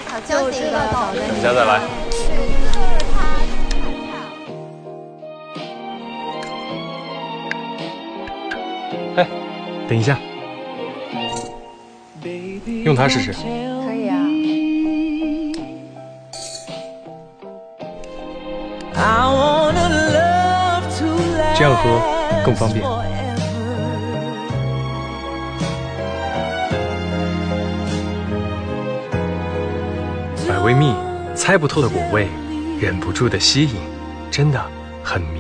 就知道倒霉。 等下再来。哎，等一下，用它试试。 可以啊。 这样喝更方便。百味蜜，猜不透的果味，忍不住的吸引，真的很迷。